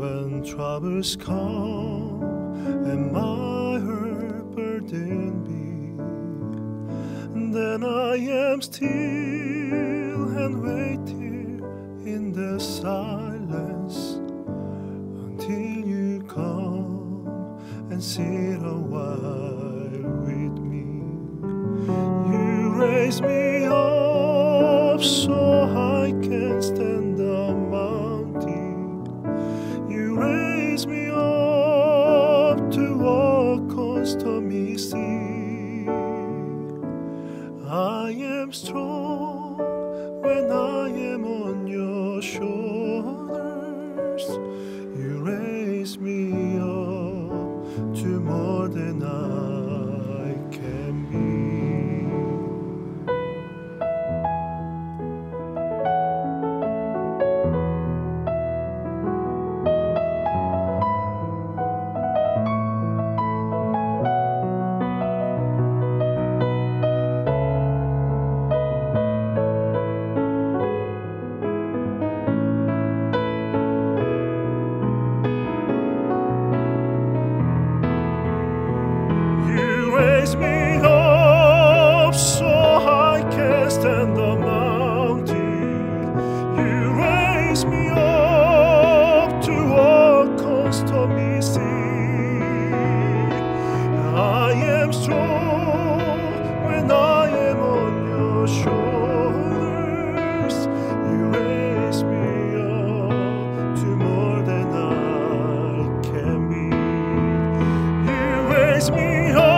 when troubles come and my heart burden be, then I am still and wait here in the silence until you come and sit a while with me. You raise me up so I can stand the mountain. You raise me up to walk on stormy sea. I am strong when I am on your shoulders. You raise me up to more than I can be. Raise me up so I can stand the mountain. You raise me up to walk on stormy sea. I am strong when I am on your shoulders. You raise me up to more than I can be. You raise me up